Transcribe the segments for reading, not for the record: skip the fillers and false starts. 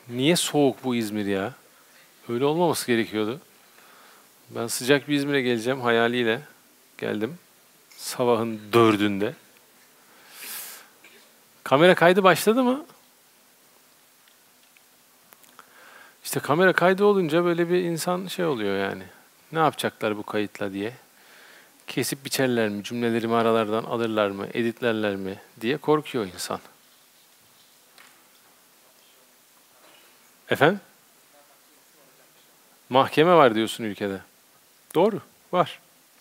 Niye soğuk bu İzmir ya? Öyle olmaması gerekiyordu. Ben sıcak bir İzmir'e geleceğim hayaliyle geldim. Sabahın 4'ünde. Kamera kaydı başladı mı? İşte kamera kaydı olunca böyle bir insan şey oluyor yani. Ne yapacaklar bu kayıtla diye. Kesip biçerler mi, cümlelerimi aralardan alırlar mı, editlerler mi diye korkuyor insan. Efendim? Mahkeme var diyorsun ülkede. Doğru, var.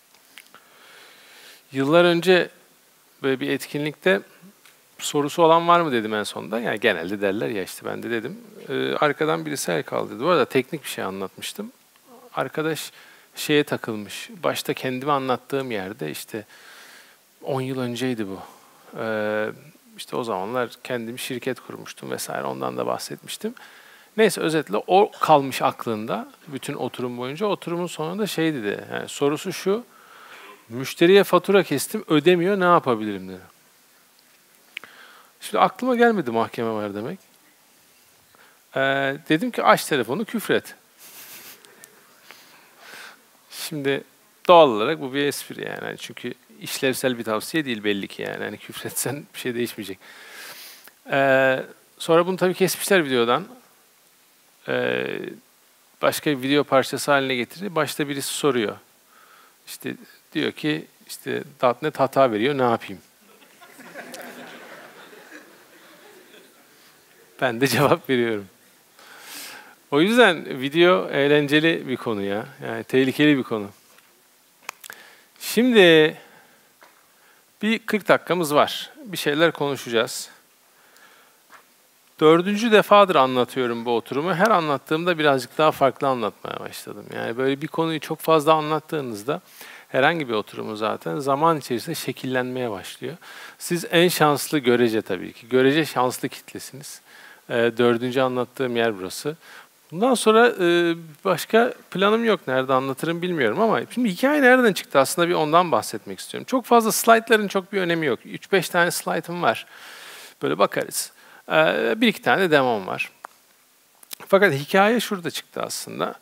Yıllar önce böyle bir etkinlikte sorusu olan var mı dedim en sonunda. Yani genelde derler ya işte ben de dedim. Arkadan birisi el kaldırdı. Bu arada teknik bir şey anlatmıştım. Arkadaş şeye takılmış. Başta kendime anlattığım yerde işte 10 yıl önceydi bu. İşte o zamanlar kendim şirket kurmuştum vesaire ondan da bahsetmiştim. Neyse özetle o kalmış aklında bütün oturum boyunca. Oturumun sonunda şey dedi. Yani sorusu şu. Müşteriye fatura kestim ödemiyor ne yapabilirim dedi. Şimdi aklıma gelmedi mahkeme var demek. Dedim ki aç telefonu küfret. Şimdi doğal olarak bu bir espri yani. Çünkü işlevsel bir tavsiye değil belli ki yani. Hani küfretsen bir şey değişmeyecek. Sonra bunu tabii kesmişler videodan. Başka bir video parçası haline getirdi. Başta birisi soruyor. İşte diyor ki işte .NET hata veriyor ne yapayım? Ben de cevap veriyorum. O yüzden video eğlenceli bir konu ya. Yani tehlikeli bir konu. Şimdi bir 40 dakikamız var. Bir şeyler konuşacağız. 4. defadır anlatıyorum bu oturumu. Her anlattığımda birazcık daha farklı anlatmaya başladım. Yani böyle bir konuyu çok fazla anlattığınızda herhangi bir oturumu zaten zaman içerisinde şekillenmeye başlıyor. Siz en şanslı görece tabii ki. Görece şanslı kitlesiniz. 4. anlattığım yer burası. Bundan sonra başka planım yok. Nerede anlatırım bilmiyorum ama şimdi hikaye nereden çıktı? Aslında bir ondan bahsetmek istiyorum. Çok fazla slaytların çok bir önemi yok. 3-5 tane slaytım var. Böyle bakarız. Bir iki tane de demom var. Fakat hikaye şurada çıktı aslında.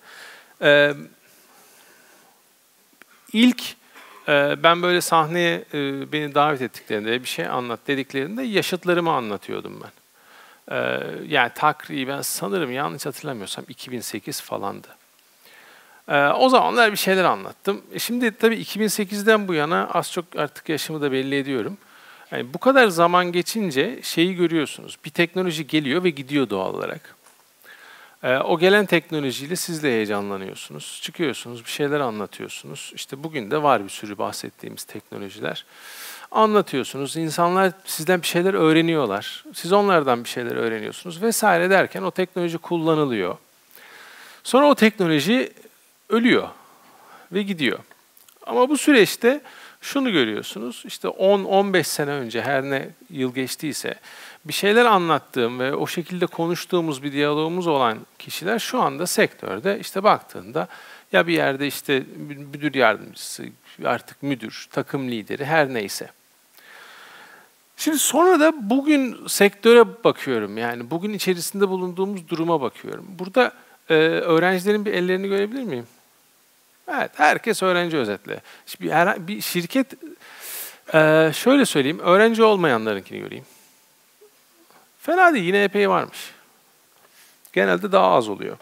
İlk ben böyle sahneye beni davet ettiklerinde bir şey anlat dediklerinde yaşıtlarımı anlatıyordum ben. Yani takriben sanırım yanlış hatırlamıyorsam 2008 falandı. O zamanlar bir şeyler anlattım. Şimdi tabii 2008'den bu yana az çok artık yaşımı da belli ediyorum. Yani bu kadar zaman geçince şeyi görüyorsunuz. Bir teknoloji geliyor ve gidiyor doğal olarak. O gelen teknolojiyle siz de heyecanlanıyorsunuz. Çıkıyorsunuz, bir şeyler anlatıyorsunuz. İşte bugün de var bir sürü bahsettiğimiz teknolojiler. Anlatıyorsunuz. İnsanlar sizden bir şeyler öğreniyorlar. Siz onlardan bir şeyler öğreniyorsunuz vesaire derken o teknoloji kullanılıyor. Sonra o teknoloji ölüyor ve gidiyor. Ama bu süreçte şunu görüyorsunuz. İşte 10-15 sene önce her ne yıl geçtiyse bir şeyler anlattığım ve o şekilde konuştuğumuz bir diyalogumuz olan kişiler şu anda sektörde işte baktığında ya bir yerde işte müdür yardımcısı, artık müdür, takım lideri her neyse. Şimdi sonra da bugün sektöre bakıyorum. Yani bugün içerisinde bulunduğumuz duruma bakıyorum. Burada öğrencilerin bir ellerini görebilir miyim? Evet, herkes öğrenci özetle. Şimdi bir şirket, şöyle söyleyeyim, öğrenci olmayanlarınkini göreyim. Fena değil, yine epey varmış. Genelde daha az oluyor.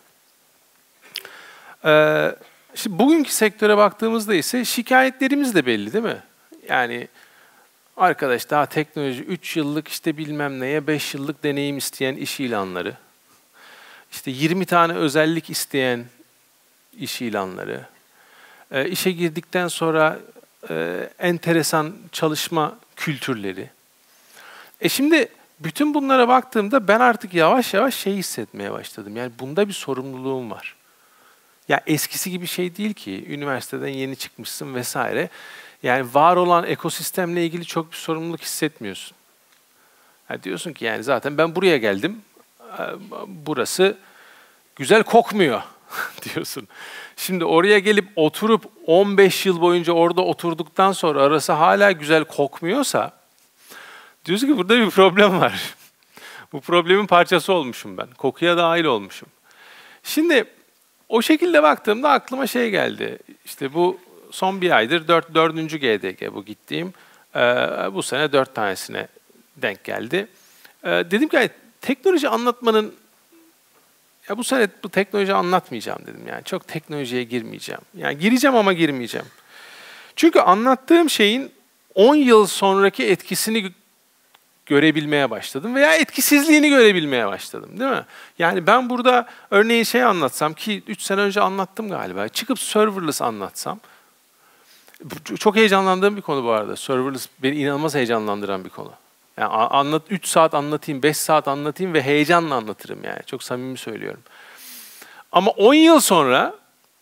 Şimdi bugünkü sektöre baktığımızda ise şikayetlerimiz de belli değil mi? Yani arkadaş daha teknoloji 3 yıllık işte bilmem neye 5 yıllık deneyim isteyen iş ilanları. İşte 20 tane özellik isteyen iş ilanları. İşe girdikten sonra enteresan çalışma kültürleri. Şimdi bütün bunlara baktığımda ben artık yavaş yavaş şey hissetmeye başladım. Yani bunda bir sorumluluğum var. Ya eskisi gibi şey değil ki. Üniversiteden yeni çıkmışsın vesaire. Yani var olan ekosistemle ilgili çok bir sorumluluk hissetmiyorsun. Yani diyorsun ki yani zaten ben buraya geldim. Burası güzel kokmuyor diyorsun. Şimdi oraya gelip oturup 15 yıl boyunca orada oturduktan sonra arası hala güzel kokmuyorsa diyorsun ki burada bir problem var. Bu problemin parçası olmuşum ben. Kokuya dahil olmuşum. Şimdi o şekilde baktığımda aklıma şey geldi. İşte bu son bir aydır dördüncü GDG bu gittiğim. Bu sene 4 tanesine denk geldi. Dedim ki yani, teknoloji anlatmanın, ya bu sene bu teknoloji anlatmayacağım dedim yani. Çok teknolojiye girmeyeceğim. Yani gireceğim ama girmeyeceğim. Çünkü anlattığım şeyin 10 yıl sonraki etkisini görebilmeye başladım veya etkisizliğini görebilmeye başladım, değil mi? Yani ben burada örneğin şey anlatsam ki 3 sene önce anlattım galiba. Çıkıp serverless anlatsam. Çok heyecanlandığım bir konu bu arada. Serverless beni inanılmaz heyecanlandıran bir konu. Yani 3 saat anlatayım, 5 saat anlatayım ve heyecanla anlatırım yani. Çok samimi söylüyorum. Ama 10 yıl sonra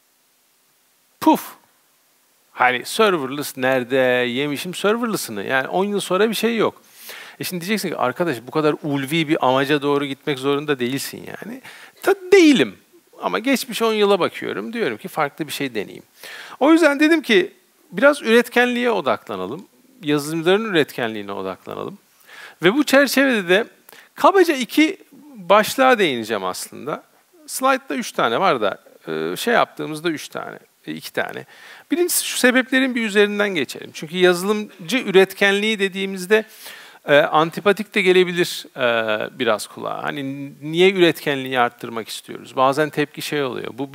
puf. Hani serverless nerede? Yemişim serverless'ını. Yani 10 yıl sonra bir şey yok. Şimdi diyeceksin ki arkadaş bu kadar ulvi bir amaca doğru gitmek zorunda değilsin yani. Değilim. Ama geçmiş 10 yıla bakıyorum. Diyorum ki farklı bir şey deneyeyim. O yüzden dedim ki biraz üretkenliğe odaklanalım. Yazılımcıların üretkenliğine odaklanalım. Ve bu çerçevede de kabaca 2 başlığa değineceğim aslında. Slide'da 3 tane var da şey yaptığımızda 3 tane, 2 tane. Birincisi şu sebeplerin bir üzerinden geçelim. Çünkü yazılımcı üretkenliği dediğimizde antipatik de gelebilir biraz kulağa. Hani niye üretkenliği arttırmak istiyoruz? Bazen tepki şey oluyor. Bu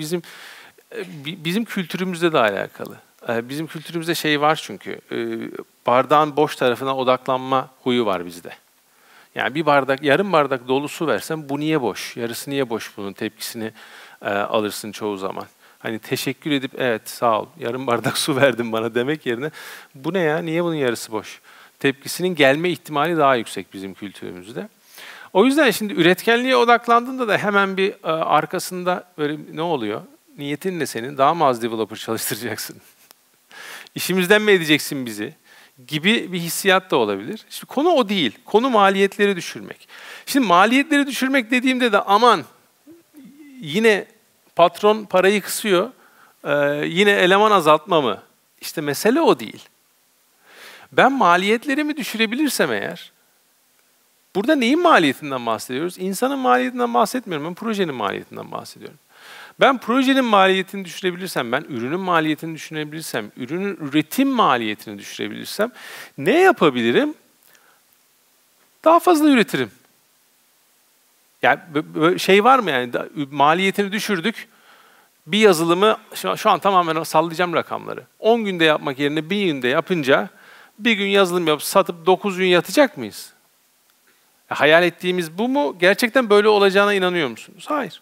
bizim kültürümüzle de alakalı. Bizim kültürümüzde şey var çünkü bardağın boş tarafına odaklanma huyu var bizde. Yani bir bardak, yarım bardak dolu su versem bu niye boş? Yarısı niye boş bunun tepkisini alırsın çoğu zaman. Hani teşekkür edip evet sağ ol yarım bardak su verdin bana demek yerine bu ne ya niye bunun yarısı boş? Tepkisinin gelme ihtimali daha yüksek bizim kültürümüzde. O yüzden şimdi üretkenliğe odaklandığında da hemen bir arkasında böyle ne oluyor? Niyetin ne senin? Daha mı az developer çalıştıracaksın? İşimizden mi edeceksin bizi? Gibi bir hissiyat da olabilir. Şimdi konu o değil. Konu maliyetleri düşürmek. Şimdi maliyetleri düşürmek dediğimde de aman yine patron parayı kısıyor, yine eleman azaltma mı? İşte mesele o değil. Ben maliyetlerimi düşürebilirsem eğer, burada neyin maliyetinden bahsediyoruz? İnsanın maliyetinden bahsetmiyorum, ben projenin maliyetinden bahsediyorum. Ben projenin maliyetini düşürebilirsem, ben ürünün maliyetini düşünebilirsem, ürünün üretim maliyetini düşürebilirsem ne yapabilirim? Daha fazla üretirim. Yani şey var mı yani maliyetini düşürdük, bir yazılımı şu an tamamen sallayacağım rakamları. 10 günde yapmak yerine 1 günde yapınca bir gün yazılım yapıp satıp 9 gün yatacak mıyız? Hayal ettiğimiz bu mu? Gerçekten böyle olacağına inanıyor musunuz? Hayır.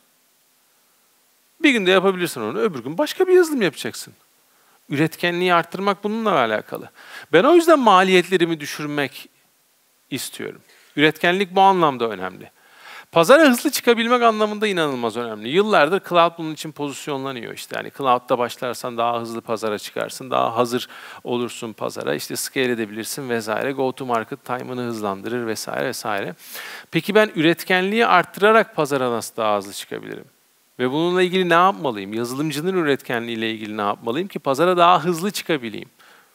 Bir günde yapabilirsin onu, öbür gün başka bir yazılım yapacaksın. Üretkenliği arttırmak bununla alakalı. Ben o yüzden maliyetlerimi düşürmek istiyorum. Üretkenlik bu anlamda önemli. Pazara hızlı çıkabilmek anlamında inanılmaz önemli. Yıllardır cloud bunun için pozisyonlanıyor işte. Yani cloud'da başlarsan daha hızlı pazara çıkarsın, daha hazır olursun pazara. İşte scale edebilirsin vesaire. Go to market time'ını hızlandırır vesaire vesaire. Peki ben üretkenliği arttırarak pazara nasıl daha hızlı çıkabilirim? Ve bununla ilgili ne yapmalıyım? Yazılımcının üretkenliğiyle ilgili ne yapmalıyım ki pazara daha hızlı çıkabileyim?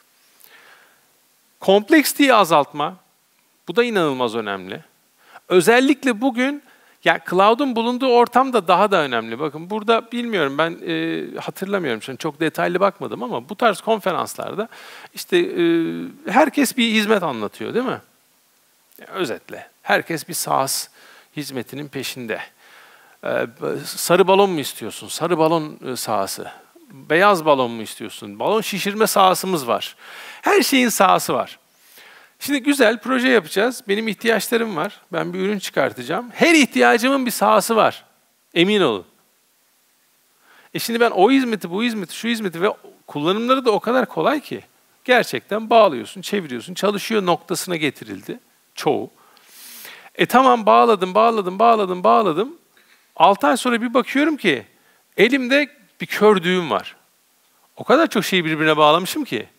Kompleksiteyi azaltma, bu da inanılmaz önemli. Özellikle bugün, ya cloud'un bulunduğu ortam da daha da önemli. Bakın burada bilmiyorum ben hatırlamıyorum şimdi çok detaylı bakmadım ama bu tarz konferanslarda işte herkes bir hizmet anlatıyor değil mi? Özetle herkes bir SaaS hizmetinin peşinde. Sarı balon mu istiyorsun? Sarı balon sahası. Beyaz balon mu istiyorsun? Balon şişirme sahasımız var. Her şeyin sahası var. Şimdi güzel proje yapacağız. Benim ihtiyaçlarım var. Ben bir ürün çıkartacağım. Her ihtiyacımın bir sahası var. Emin olun. Şimdi ben o hizmeti, bu hizmeti, şu hizmeti ve kullanımları da o kadar kolay ki. Gerçekten bağlıyorsun, çeviriyorsun, çalışıyor noktasına getirildi. Çoğu. Tamam bağladım. 6 ay sonra bir bakıyorum ki elimde bir kör düğüm var. O kadar çok şeyi birbirine bağlamışım ki.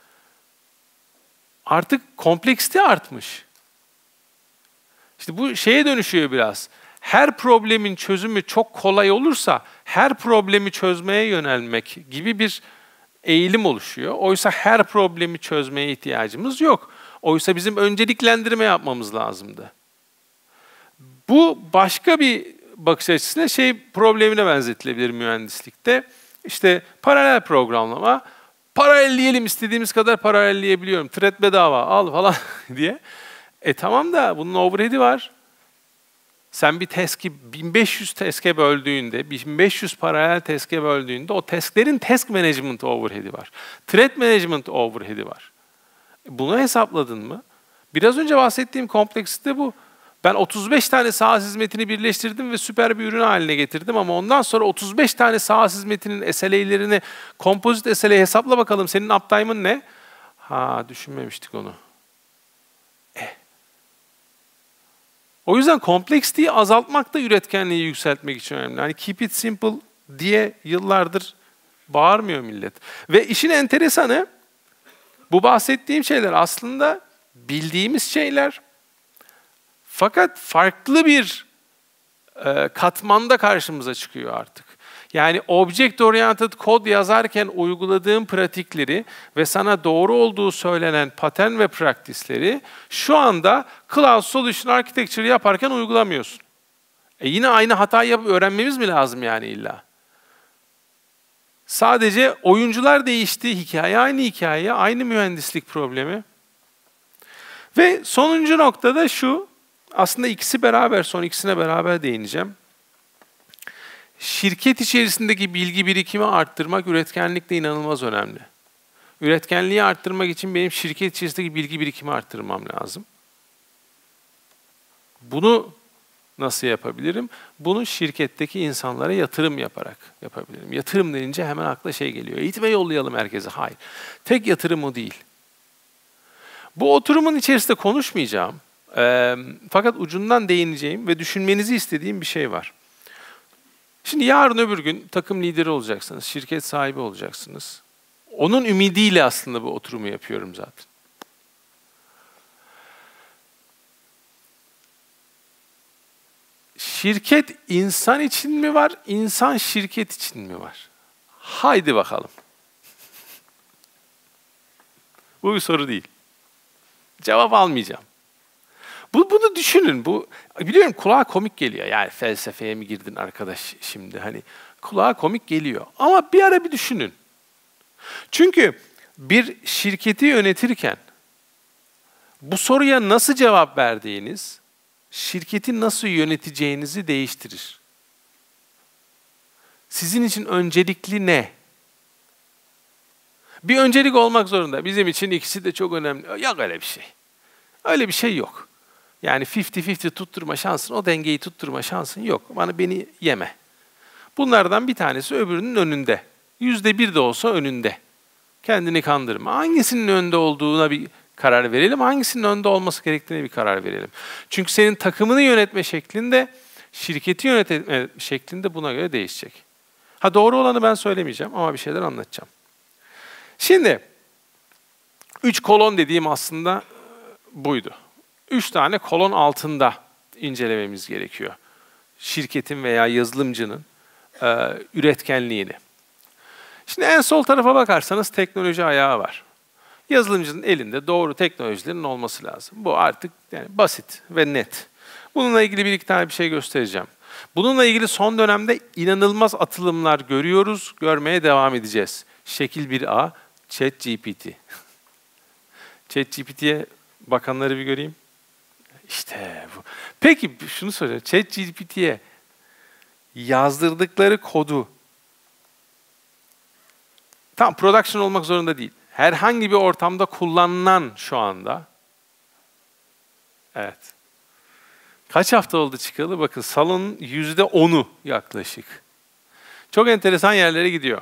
Artık kompleksite artmış. İşte bu şeye dönüşüyor biraz. Her problemin çözümü çok kolay olursa her problemi çözmeye yönelmek gibi bir eğilim oluşuyor. Oysa her problemi çözmeye ihtiyacımız yok. Oysa bizim önceliklendirme yapmamız lazımdı. Bu başka bir bakış açısıyla problemine benzetilebilir mühendislikte. İşte paralel programlama, paralelleyelim, istediğimiz kadar paralelleyebiliyorum. Thread bedava, al falan diye. Tamam da bunun overhead'i var. Sen bir task'i 1500 task'e böldüğünde, 1500 paralel task'e böldüğünde o task'lerin task management overhead'i var. Thread management overhead'i var. Bunu hesapladın mı? Biraz önce bahsettiğim kompleksite bu. Ben 35 tane SaaS hizmetini birleştirdim ve süper bir ürün haline getirdim ama ondan sonra 35 tane SaaS hizmetinin SLA'lerini, kompozit SLA hesapla bakalım, senin uptime'ın ne? Düşünmemiştik onu. O yüzden kompleksiteyi azaltmak da üretkenliği yükseltmek için önemli. Hani keep it simple diye yıllardır bağırmıyor millet. Ve işin enteresanı, bu bahsettiğim şeyler aslında bildiğimiz şeyler. Fakat farklı bir katmanda karşımıza çıkıyor artık. Yani object oriented kod yazarken uyguladığım pratikleri ve sana doğru olduğu söylenen pattern ve practice'leri şu anda Cloud Solution Architecture yaparken uygulamıyorsun. Yine aynı hatayı yapıp öğrenmemiz mi lazım yani illa? Sadece oyuncular değişti, hikaye aynı hikaye, aynı mühendislik problemi. Ve sonuncu nokta da şu, aslında ikisi beraber, son ikisine beraber değineceğim. Şirket içerisindeki bilgi birikimi arttırmak üretkenlikle inanılmaz önemli. Üretkenliği arttırmak için benim şirket içerisindeki bilgi birikimi arttırmam lazım. Bunu nasıl yapabilirim? Bunu şirketteki insanlara yatırım yaparak yapabilirim. Yatırım denince hemen akla geliyor. Eğitime yollayalım herkese. Hayır. Tek yatırım o değil. Bu oturumun içerisinde konuşmayacağım. Fakat ucundan değineceğim ve düşünmenizi istediğim bir şey var. Şimdi yarın öbür gün takım lideri olacaksınız, şirket sahibi olacaksınız. Onun ümidiyle aslında bu oturumu yapıyorum zaten. Şirket insan için mi var, insan şirket için mi var? Haydi bakalım. Bu bir soru değil. Cevap almayacağım. Bunu düşünün. Biliyorum kulağa komik geliyor. Yani felsefeye mi girdin arkadaş şimdi? Hani kulağa komik geliyor. Ama bir ara bir düşünün. Çünkü bir şirketi yönetirken bu soruya nasıl cevap verdiğiniz, şirketi nasıl yöneteceğinizi değiştirir. Sizin için öncelikli ne? Bir öncelik olmak zorunda. Bizim için ikisi de çok önemli. Yok öyle bir şey. Öyle bir şey yok. Yani 50-50 tutturma şansın, o dengeyi tutturma şansın yok. Beni yeme. Bunlardan bir tanesi öbürünün önünde. %1 de olsa önünde. Kendini kandırma. Hangisinin önde olduğuna bir karar verelim, hangisinin önde olması gerektiğine bir karar verelim. Çünkü senin takımını yönetme şeklinde, şirketi yönetme şeklinde buna göre değişecek. Doğru olanı ben söylemeyeceğim ama bir şeyler anlatacağım. Şimdi 3 kolon dediğim aslında buydu. 3 tane kolon altında incelememiz gerekiyor. Şirketin veya yazılımcının üretkenliğini. Şimdi en sol tarafa bakarsanız teknoloji ayağı var. Yazılımcının elinde doğru teknolojilerin olması lazım. Bu artık yani basit ve net. Bununla ilgili bir iki tane bir şey göstereceğim. Bununla ilgili son dönemde inanılmaz atılımlar görüyoruz, görmeye devam edeceğiz. Şekil 1A, ChatGPT. ChatGPT'ye bakanları bir göreyim. İşte bu. Peki şunu soracağım. ChatGPT'ye yazdırdıkları kodu tam production olmak zorunda değil. Herhangi bir ortamda kullanılan şu anda. Evet. Kaç hafta oldu çıkalı? Bakın salonun %10'u yaklaşık. Çok enteresan yerlere gidiyor.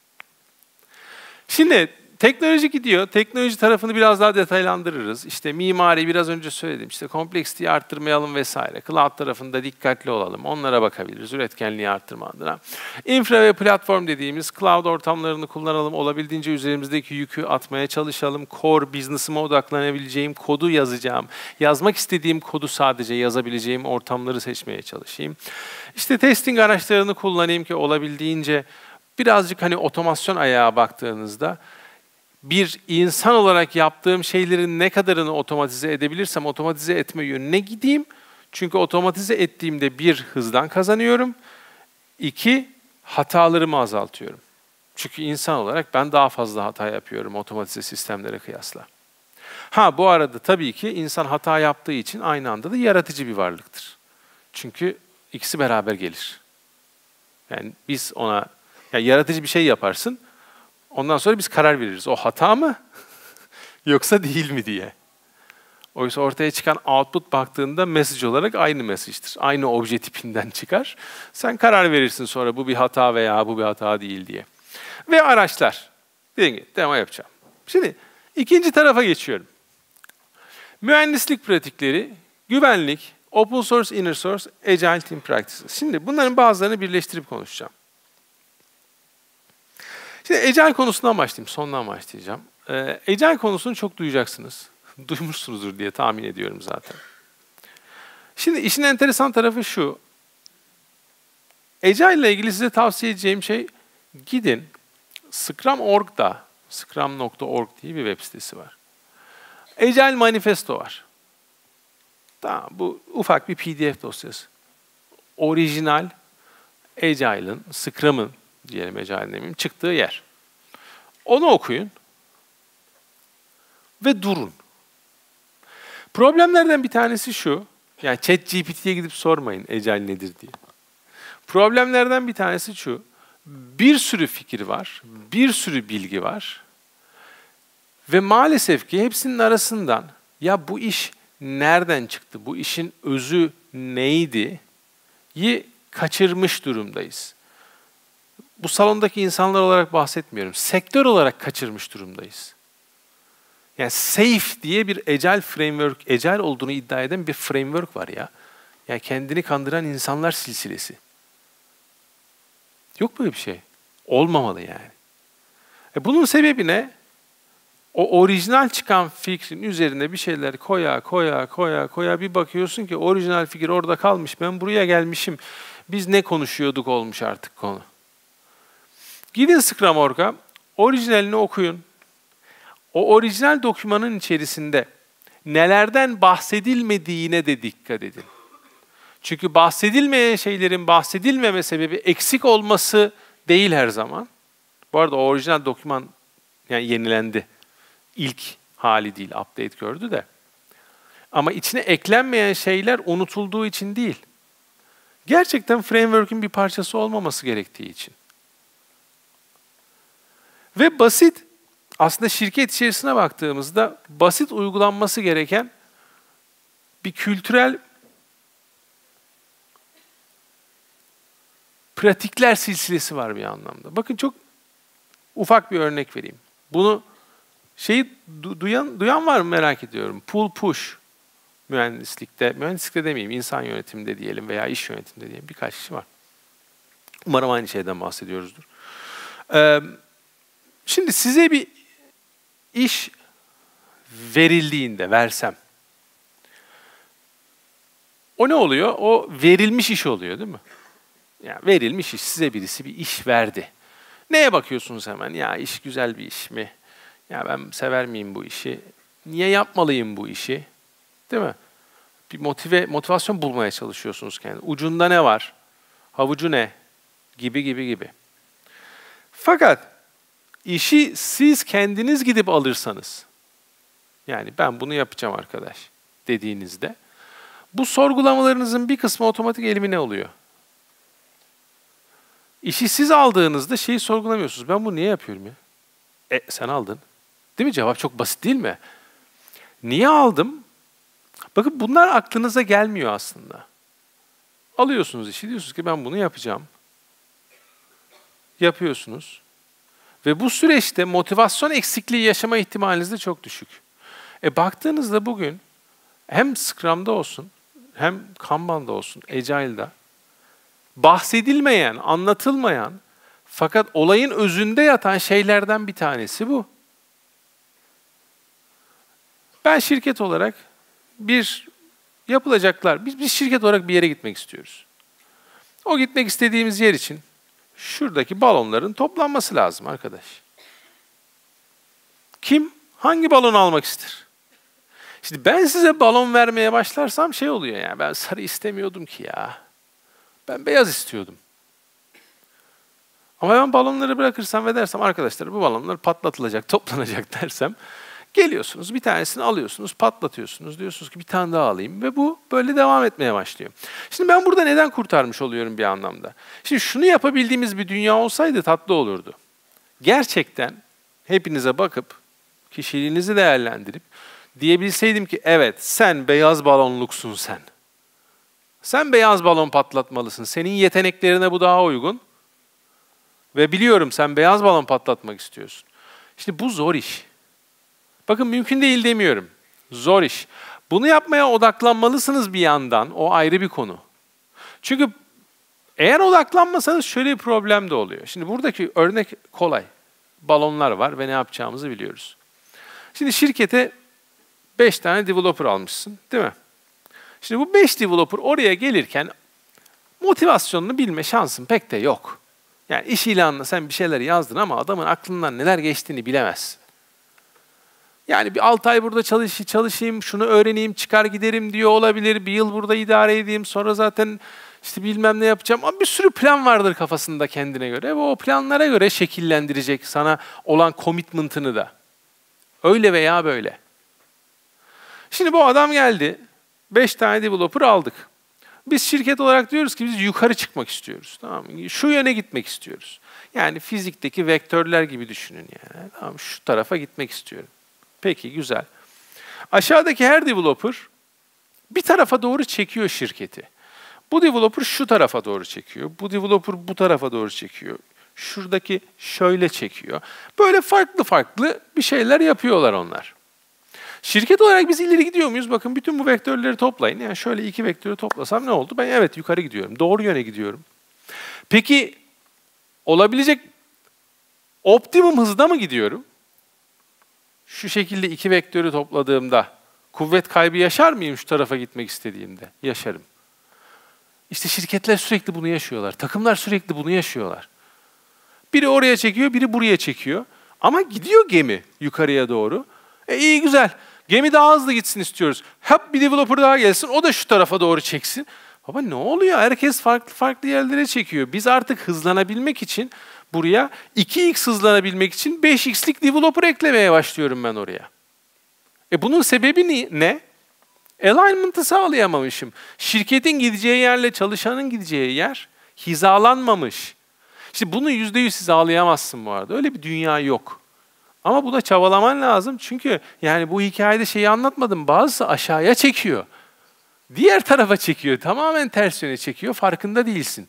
Şimdi teknoloji gidiyor. Teknoloji tarafını biraz daha detaylandırırız. İşte mimari biraz önce söyledim. İşte kompleksiteyi arttırmayalım vesaire. Cloud tarafında dikkatli olalım. Onlara bakabiliriz. Üretkenliği arttırma adına. Infra ve platform dediğimiz cloud ortamlarını kullanalım. Olabildiğince üzerimizdeki yükü atmaya çalışalım. Core business'ıma odaklanabileceğim kodu yazacağım. Yazmak istediğim kodu sadece yazabileceğim ortamları seçmeye çalışayım. İşte testing araçlarını kullanayım ki olabildiğince birazcık hani otomasyon ayağa baktığınızda bir insan olarak yaptığım şeylerin ne kadarını otomatize edebilirsem otomatize etme yönüne gideyim. Çünkü otomatize ettiğimde bir, hızdan kazanıyorum. İki, hatalarımı azaltıyorum. Çünkü insan olarak ben daha fazla hata yapıyorum otomatize sistemlere kıyasla. Ha bu arada tabii ki insan hata yaptığı için aynı anda da yaratıcı bir varlıktır. Çünkü ikisi beraber gelir. Yani biz ona yaratıcı bir şey yaparsın, ondan sonra biz karar veririz. O hata mı yoksa değil mi diye. Oysa ortaya çıkan output baktığında message olarak aynı message'tir. Aynı obje tipinden çıkar. Sen karar verirsin sonra bu bir hata veya bu bir hata değil diye. Ve araçlar. Dediğim gibi demo yapacağım. Şimdi ikinci tarafa geçiyorum. Mühendislik pratikleri, güvenlik, open source, inner source, agile team practices. Şimdi bunların bazılarını birleştirip konuşacağım. Şimdi agile konusundan başlayayım, sondan başlayacağım. Agile konusunu çok duyacaksınız. Duymuşsunuzdur diye tahmin ediyorum zaten. Şimdi işin enteresan tarafı şu. Agile ile ilgili size tavsiye edeceğim şey, gidin Scrum.org'da, scrum.org diye bir web sitesi var. Agile Manifesto var. Tamam, bu ufak bir PDF dosyası. Orijinal Agile'ın, Scrum'ın diyelim, Agile demeyeyim, çıktığı yer. Onu okuyun ve durun. Problemlerden bir tanesi şu, yani ChatGPT'ye gidip sormayın Agile nedir diye. Problemlerden bir tanesi şu, bir sürü fikir var, bir sürü bilgi var ve maalesef ki hepsinin arasından ya bu iş nereden çıktı, bu işin özü neydi yi kaçırmış durumdayız. Bu salondaki insanlar olarak bahsetmiyorum, sektör olarak kaçırmış durumdayız. Yani SAFe diye bir Agile framework, Agile olduğunu iddia eden bir framework var ya. Yani kendini kandıran insanlar silsilesi. Yok böyle bir şey. Olmamalı yani. Bunun sebebi ne? O orijinal çıkan fikrin üzerine bir şeyler koya bir bakıyorsun ki orijinal fikir orada kalmış. Ben buraya gelmişim. Biz ne konuşuyorduk olmuş artık konu. Gidin Scrum.org'a, orijinalini okuyun. O orijinal dokümanın içerisinde nelerden bahsedilmediğine de dikkat edin. Çünkü bahsedilmeyen şeylerin bahsedilmeme sebebi eksik olması değil her zaman. Bu arada o orijinal doküman yani yenilendi. İlk hali değil, update gördü de. Ama içine eklenmeyen şeyler unutulduğu için değil. Gerçekten framework'ün bir parçası olmaması gerektiği için. Ve basit, aslında şirket içerisine baktığımızda basit uygulanması gereken bir kültürel pratikler silsilesi var bir anlamda. Bakın çok ufak bir örnek vereyim. Bunu duyan var mı merak ediyorum. Pull push mühendislikte demeyeyim, insan yönetiminde diyelim veya iş yönetiminde diyelim birkaç kişi var. Umarım aynı şeyden bahsediyoruzdur. Şimdi size bir iş versem, o ne oluyor? O verilmiş iş oluyor değil mi? Yani verilmiş iş, size birisi bir iş verdi. Neye bakıyorsunuz hemen? Ya iş güzel bir iş mi? Ya ben sever miyim bu işi? Niye yapmalıyım bu işi? Değil mi? Bir motivasyon bulmaya çalışıyorsunuz kendinize. Ucunda ne var? Havucu ne? Gibi. Fakat işi siz kendiniz gidip alırsanız, yani ben bunu yapacağım arkadaş dediğinizde, bu sorgulamalarınızın bir kısmı otomatik elimine oluyor. İşi siz aldığınızda şeyi sorgulamıyorsunuz. Ben bunu niye yapıyorum ya? Sen aldın. Değil mi? Cevap çok basit değil mi? Niye aldım? Bakın bunlar aklınıza gelmiyor aslında. Alıyorsunuz işi, diyorsunuz ki ben bunu yapacağım. Yapıyorsunuz. Ve bu süreçte motivasyon eksikliği yaşama ihtimaliniz de çok düşük. Baktığınızda bugün hem Scrum'da olsun, hem Kanban'da olsun, Agile'da bahsedilmeyen, anlatılmayan fakat olayın özünde yatan şeylerden bir tanesi bu. Ben şirket olarak biz şirket olarak bir yere gitmek istiyoruz. O gitmek istediğimiz yer için şuradaki balonların toplanması lazım arkadaş. Kim hangi balonu almak ister? Şimdi ben size balon vermeye başlarsam şey oluyor yani. Ben sarı istemiyordum ki ya. Ben beyaz istiyordum. Ama ben balonları bırakırsam ve dersem arkadaşlar bu balonlar patlatılacak, toplanacak dersem geliyorsunuz bir tanesini alıyorsunuz, patlatıyorsunuz. Diyorsunuz ki bir tane daha alayım ve bu böyle devam etmeye başlıyor. Şimdi ben burada neden kurtarmış oluyorum bir anlamda? Şimdi şunu yapabildiğimiz bir dünya olsaydı tatlı olurdu. Gerçekten hepinize bakıp kişiliğinizi değerlendirip diyebilseydim ki evet sen beyaz balonluksun sen. Sen beyaz balon patlatmalısın. Senin yeteneklerine bu daha uygun. Ve biliyorum sen beyaz balon patlatmak istiyorsun. Şimdi bu zor iş. Bakın mümkün değil demiyorum. Zor iş. Bunu yapmaya odaklanmalısınız bir yandan. O ayrı bir konu. Çünkü eğer odaklanmasanız şöyle bir problem de oluyor. Şimdi buradaki örnek kolay. Balonlar var ve ne yapacağımızı biliyoruz. Şimdi şirkete 5 tane developer almışsın, değil mi? Şimdi bu 5 developer oraya gelirken motivasyonunu bilme şansın pek de yok. Yani iş ilanına sen bir şeyler yazdın ama adamın aklından neler geçtiğini bilemezsin. Yani bir 6 ay burada çalışayım, şunu öğreneyim, çıkar giderim diyor olabilir. Bir yıl burada idare edeyim, sonra zaten işte bilmem ne yapacağım. Ama bir sürü plan vardır kafasında kendine göre. Ve o planlara göre şekillendirecek sana olan commitment'ını da. Öyle veya böyle. Şimdi bu adam geldi, 5 tane developer aldık. Biz şirket olarak diyoruz ki biz yukarı çıkmak istiyoruz. Tamam mı? Şu yöne gitmek istiyoruz. Yani fizikteki vektörler gibi düşünün yani. Tamam, şu tarafa gitmek istiyorum. Peki güzel. Aşağıdaki her developer bir tarafa doğru çekiyor şirketi. Bu developer şu tarafa doğru çekiyor. Bu developer bu tarafa doğru çekiyor. Şuradaki şöyle çekiyor. Böyle farklı farklı bir şeyler yapıyorlar onlar. Şirket olarak biz ileri gidiyor muyuz? Bakın bütün bu vektörleri toplayın. Yani şöyle 2 vektörü toplasam ne oldu? Ben evet yukarı gidiyorum. Doğru yöne gidiyorum. Peki olabilecek optimum hızda mı gidiyorum? Şu şekilde 2 vektörü topladığımda kuvvet kaybı yaşar mıyım şu tarafa gitmek istediğimde? Yaşarım. İşte şirketler sürekli bunu yaşıyorlar. Takımlar sürekli bunu yaşıyorlar. Biri oraya çekiyor, biri buraya çekiyor. Ama gidiyor gemi yukarıya doğru. İyi güzel. Gemi daha hızlı gitsin istiyoruz. Hep bir developer daha gelsin, o da şu tarafa doğru çeksin. Baba ne oluyor? Herkes farklı farklı yerlere çekiyor. Biz artık hızlanabilmek için buraya 2x hızlanabilmek için 5x'lik developer eklemeye başlıyorum ben oraya. Bunun sebebi ne? Alignment'ı sağlayamamışım. Şirketin gideceği yerle çalışanın gideceği yer hizalanmamış. İşte bunu %100 hizalayamazsın bu arada. Öyle bir dünya yok. Ama buna çabalaman lazım çünkü yani bu hikayede şeyi anlatmadım. Bazısı aşağıya çekiyor. Diğer tarafa çekiyor. Tamamen ters yöne çekiyor. Farkında değilsin.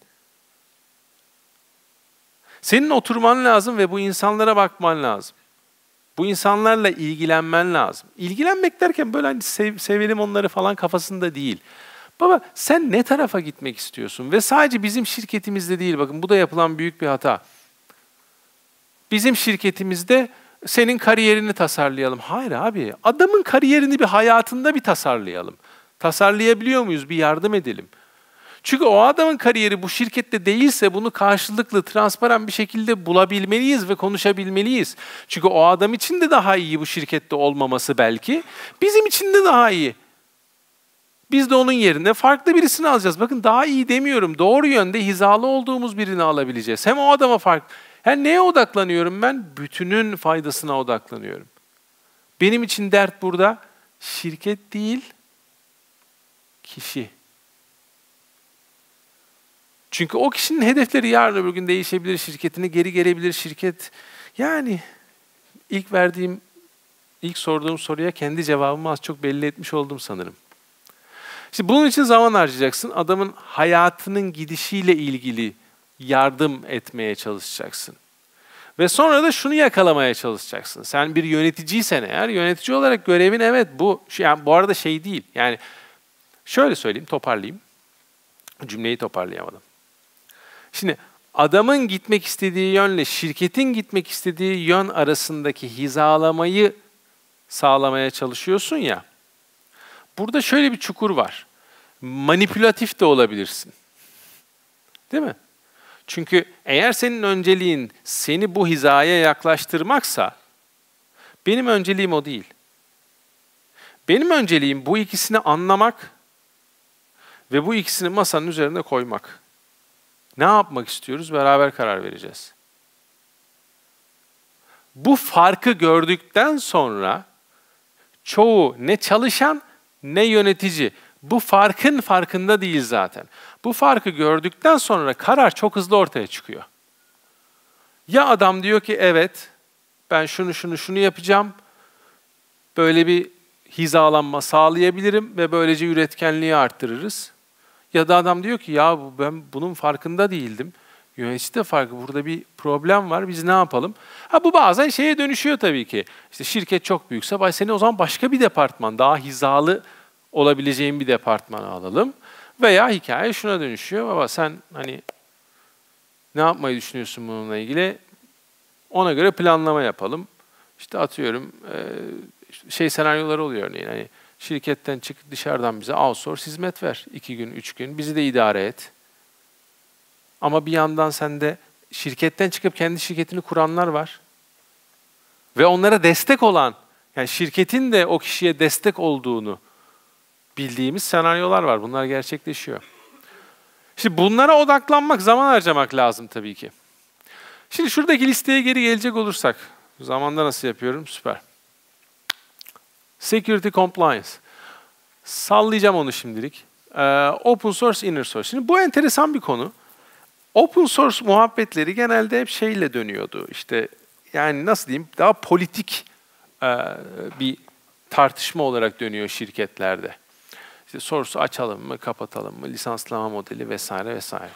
Senin oturman lazım ve bu insanlara bakman lazım. Bu insanlarla ilgilenmen lazım. İlgilenmek derken böyle hani sevelim onları falan kafasında değil. Baba sen ne tarafa gitmek istiyorsun? Ve sadece bizim şirketimizde değil. Bakın bu da yapılan büyük bir hata. Bizim şirketimizde senin kariyerini tasarlayalım. Hayır abi, adamın kariyerini bir hayatında bir tasarlayalım. Tasarlayabiliyor muyuz? Bir yardım edelim. Çünkü o adamın kariyeri bu şirkette değilse bunu karşılıklı, transparan bir şekilde bulabilmeliyiz ve konuşabilmeliyiz. Çünkü o adam için de daha iyi bu şirkette olmaması belki. Bizim için de daha iyi. Biz de onun yerine farklı birisini alacağız. Bakın daha iyi demiyorum. Doğru yönde hizalı olduğumuz birini alabileceğiz. Hem o adama farklı. Yani neye odaklanıyorum ben? Bütünün faydasına odaklanıyorum. Benim için dert burada şirket değil, kişi. Çünkü o kişinin hedefleri yarın öbür gün değişebilir, şirketine geri gelebilir şirket. Yani ilk sorduğum soruya kendi cevabımı az çok belli etmiş oldum sanırım. Şimdi bunun için zaman harcayacaksın. Adamın hayatının gidişiyle ilgili yardım etmeye çalışacaksın. Ve sonra da şunu yakalamaya çalışacaksın. Sen bir yöneticiysen eğer, yönetici olarak görevin evet bu. Yani bu arada şey değil. Yani şöyle söyleyeyim, toparlayayım. Cümleyi toparlayamadım. Şimdi adamın gitmek istediği yönle şirketin gitmek istediği yön arasındaki hizalamayı sağlamaya çalışıyorsun ya. Burada şöyle bir çukur var. Manipülatif de olabilirsin. Değil mi? Çünkü eğer senin önceliğin seni bu hizaya yaklaştırmaksa benim önceliğim o değil. Benim önceliğim bu ikisini anlamak ve bu ikisini masanın üzerine koymak. Ne yapmak istiyoruz? Beraber karar vereceğiz. Bu farkı gördükten sonra çoğu ne çalışan ne yönetici bu farkın farkında değil zaten. Bu farkı gördükten sonra karar çok hızlı ortaya çıkıyor. Ya adam diyor ki evet ben şunu yapacağım. Böyle bir hizalanma sağlayabilirim ve böylece üretkenliği arttırırız. Ya da adam diyor ki ya ben bunun farkında değildim. Yönetici de farkı. Burada bir problem var. Biz ne yapalım? Bu bazen şeye dönüşüyor tabii ki. İşte şirket çok büyükse seni o zaman başka bir departman, daha hizalı olabileceğin bir departmana alalım. Veya hikaye şuna dönüşüyor. Baba sen hani ne yapmayı düşünüyorsun bununla ilgili? Ona göre planlama yapalım. İşte atıyorum senaryoları oluyor örneğin. Hani şirketten çık dışarıdan bize outsource hizmet ver. 2 gün, 3 gün. Bizi de idare et. Ama bir yandan sende şirketten çıkıp kendi şirketini kuranlar var. Ve onlara destek olan, yani şirketin de o kişiye destek olduğunu bildiğimiz senaryolar var. Bunlar gerçekleşiyor. Şimdi bunlara odaklanmak, zaman harcamak lazım tabii ki. Şimdi şuradaki listeye geri gelecek olursak, zamanda nasıl yapıyorum? Süper. Security Compliance. Sallayacağım onu şimdilik. Open Source, Inner Source. Şimdi bu enteresan bir konu. Open source muhabbetleri genelde hep şeyle dönüyordu. İşte yani nasıl diyeyim daha politik bir tartışma olarak dönüyor şirketlerde. İşte source'u açalım mı, kapatalım mı, lisanslama modeli vesaire vesaire.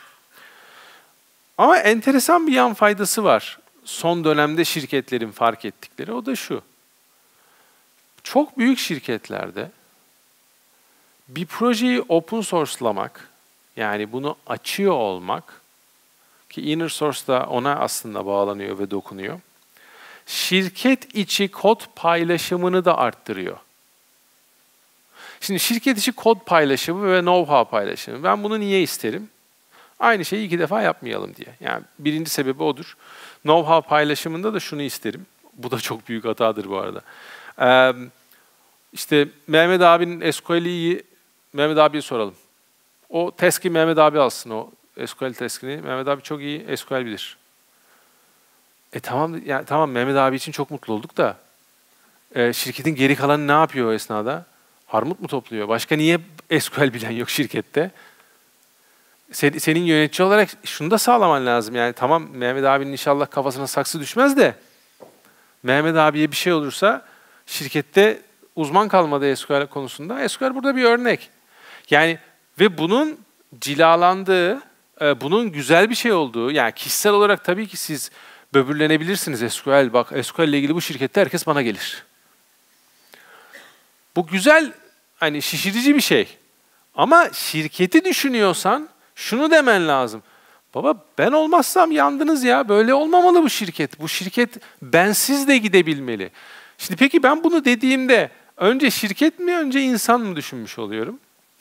Ama enteresan bir yan faydası var. Son dönemde şirketlerin fark ettikleri o da şu. Çok büyük şirketlerde bir projeyi open source'lamak, yani bunu açıyor olmak, ki inner source da ona aslında bağlanıyor ve dokunuyor. Şirket içi kod paylaşımını da arttırıyor. Şimdi şirket içi kod paylaşımı ve know-how paylaşımı. Ben bunu niye isterim? Aynı şeyi 2 defa yapmayalım diye. Yani birinci sebebi odur. Know-how paylaşımında da şunu isterim. Bu da çok büyük hatadır bu arada. İşte Mehmet abinin SQL'i Mehmet abiye soralım. O task'i Mehmet abi alsın o SQL task'ini. Mehmet abi çok iyi SQL bilir. Tamam yani tamam Mehmet abi için çok mutlu olduk da şirketin geri kalanı ne yapıyor o esnada? Armut mu topluyor? Başka niye SQL bilen yok şirkette? Senin yönetici olarak şunu da sağlaman lazım. Yani tamam Mehmet abinin inşallah kafasına saksı düşmez de Mehmet abiye bir şey olursa şirkette uzman kalmadı SQL konusunda. SQL burada bir örnek. Yani ve bunun cilalandığı, bunun güzel bir şey olduğu, yani kişisel olarak tabii ki siz böbürlenebilirsiniz SQL. Bak SQL ile ilgili bu şirkette herkes bana gelir. Bu güzel, hani şişirici bir şey. Ama şirketi düşünüyorsan şunu demen lazım. Baba ben olmazsam yandınız ya. Böyle olmamalı bu şirket. Bu şirket bensiz de gidebilmeli. Şimdi peki ben bunu dediğimde önce şirket mi, önce insan mı düşünmüş oluyorum?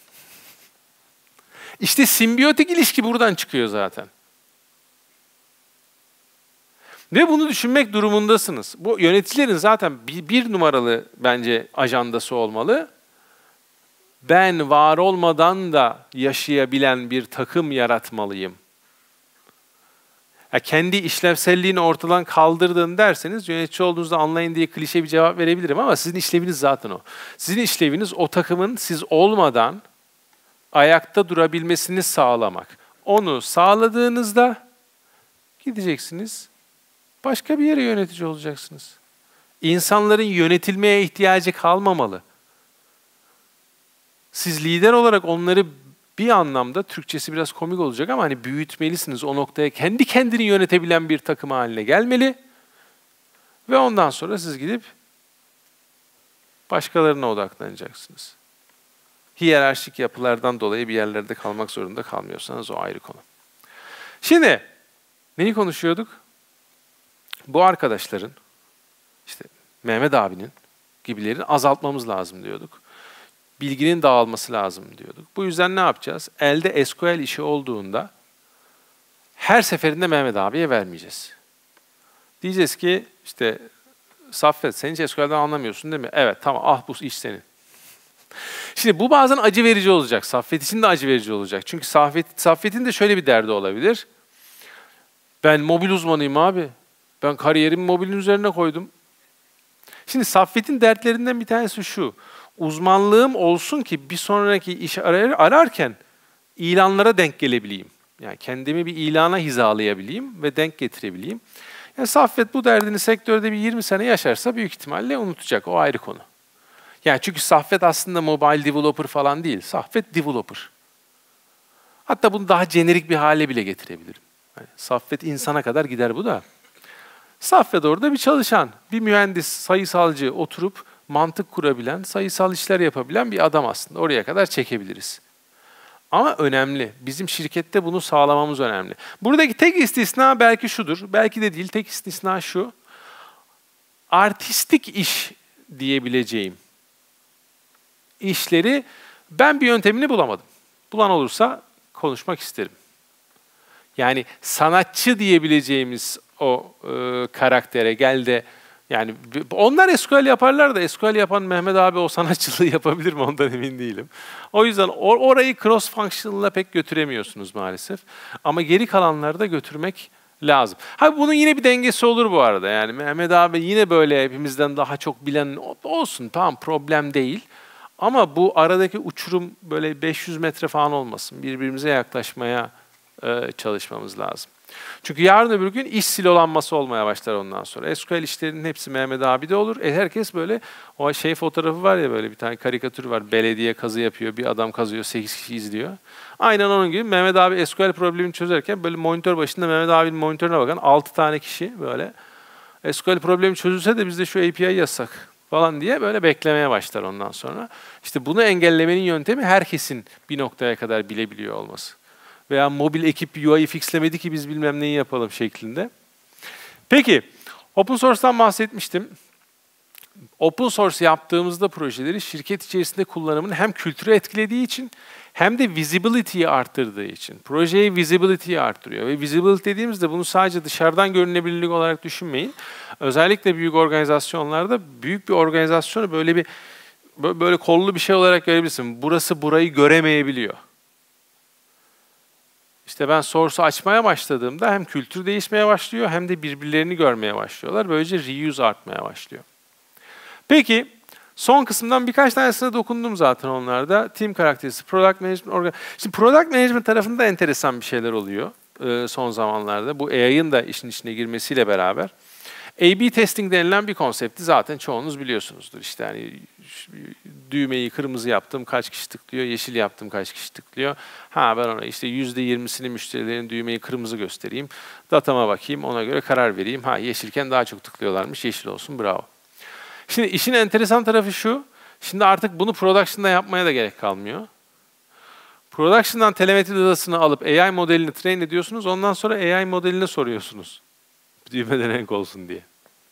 İşte simbiyotik ilişki buradan çıkıyor zaten. Ve bunu düşünmek durumundasınız. Bu yöneticilerin zaten bir numaralı bence ajandası olmalı. Ben var olmadan da yaşayabilen bir takım yaratmalıyım. Kendi işlevselliğini ortadan kaldırdın derseniz yönetici olduğunuzda anlayın diye klişe bir cevap verebilirim ama sizin işleviniz zaten o. Sizin işleviniz o takımın siz olmadan ayakta durabilmesini sağlamak. Onu sağladığınızda gideceksiniz, başka bir yere yönetici olacaksınız. İnsanların yönetilmeye ihtiyacı kalmamalı. Siz lider olarak onları bir anlamda, Türkçesi biraz komik olacak ama hani büyütmelisiniz o noktaya, kendi kendini yönetebilen bir takım haline gelmeli. Ve ondan sonra siz gidip başkalarına odaklanacaksınız. Hiyerarşik yapılardan dolayı bir yerlerde kalmak zorunda kalmıyorsanız o ayrı konu. Şimdi neyi konuşuyorduk? Bu arkadaşların, işte Mehmet abinin gibilerini azaltmamız lazım diyorduk. Bilginin dağılması lazım diyorduk. Bu yüzden ne yapacağız? Elde SQL işi olduğunda her seferinde Mehmet abiye vermeyeceğiz. Diyeceğiz ki işte Saffet sen hiç SQL'den anlamıyorsun değil mi? Evet tamam bu iş senin. Şimdi bu bazen acı verici olacak. Saffet için de acı verici olacak. Çünkü Saffet'in de şöyle bir derdi olabilir. Ben mobil uzmanıyım abi. Ben kariyerimi mobilin üzerine koydum. Şimdi Saffet'in dertlerinden bir tanesi şu. Uzmanlığım olsun ki bir sonraki iş ararken ilanlara denk gelebileyim. Yani kendimi bir ilana hizalayabileyim ve denk getirebileyim. Yani Saffet bu derdini sektörde bir 20 sene yaşarsa büyük ihtimalle unutacak. O ayrı konu. Yani çünkü Saffet aslında mobile developer falan değil. Saffet developer. Hatta bunu daha jenerik bir hale bile getirebilirim. Yani Saffet insana kadar gider bu da. Saffet orada bir çalışan, bir mühendis, sayısalcı oturup mantık kurabilen, sayısal işler yapabilen bir adam aslında. Oraya kadar çekebiliriz. Ama önemli. Bizim şirkette bunu sağlamamız önemli. Buradaki tek istisna belki şudur, belki de değil. Tek istisna şu. Artistik iş diyebileceğim işleri ben bir yöntemini bulamadım. Bulan olursa konuşmak isterim. Yani sanatçı diyebileceğimiz o karaktere gel de yani onlar SQL yaparlar da SQL yapan Mehmet abi o sanatçılığı yapabilir mi ondan emin değilim. O yüzden orayı cross functional'la pek götüremiyorsunuz maalesef. Ama geri kalanları da götürmek lazım. Ha bunun yine bir dengesi olur bu arada. Yani Mehmet abi yine böyle hepimizden daha çok bilen olsun tamam problem değil. Ama bu aradaki uçurum böyle 500 metre falan olmasın. Birbirimize yaklaşmaya çalışmamız lazım. Çünkü yarın öbür gün iş silolanması olmaya başlar ondan sonra. SQL işlerinin hepsi Mehmet abi de olur. Herkes böyle o şey fotoğrafı var ya böyle bir tane karikatür var. Belediye kazı yapıyor. Bir adam kazıyor. 8 kişi izliyor. Aynen onun gibi Mehmet abi SQL problemini çözerken böyle monitör başında Mehmet abinin monitörüne bakan 6 tane kişi böyle SQL problemi çözülse de biz de şu API yazsak falan diye böyle beklemeye başlar ondan sonra. İşte bunu engellemenin yöntemi herkesin bir noktaya kadar bilebiliyor olması. Veya mobil ekip UI'yi fixlemedi ki biz bilmem neyi yapalım şeklinde. Peki, open source'tan bahsetmiştim. Open source yaptığımızda projeleri şirket içerisinde kullanımın hem kültürü etkilediği için hem de visibility'yi arttırdığı için. Projeyi visibility'yi arttırıyor. Ve visibility dediğimizde bunu sadece dışarıdan görünebilirlik olarak düşünmeyin. Özellikle büyük organizasyonlarda büyük bir organizasyonu böyle kollu bir şey olarak görebilirsin. Burası burayı göremeyebiliyor. İşte ben source'u açmaya başladığımda hem kültür değişmeye başlıyor hem de birbirlerini görmeye başlıyorlar. Böylece reuse artmaya başlıyor. Peki son kısımdan birkaç tanesine dokundum zaten onlarda. Team karakterisi, product management, Şimdi product management tarafında enteresan bir şeyler oluyor son zamanlarda. Bu AI'ın da işin içine girmesiyle beraber. A/B testing denilen bir konsepti zaten çoğunuz biliyorsunuzdur. İşte hani düğmeyi kırmızı yaptım kaç kişi tıklıyor, yeşil yaptım kaç kişi tıklıyor. Ha ben ona işte %20'sini müşterilerin düğmeyi kırmızı göstereyim. Datama bakayım ona göre karar vereyim. Ha yeşilken daha çok tıklıyorlarmış yeşil olsun bravo. Şimdi işin enteresan tarafı şu. Şimdi artık bunu production'da yapmaya da gerek kalmıyor. Production'dan telemetri datasını alıp AI modelini train ediyorsunuz. Ondan sonra AI modeline soruyorsunuz. Düğmeden renk olsun diye.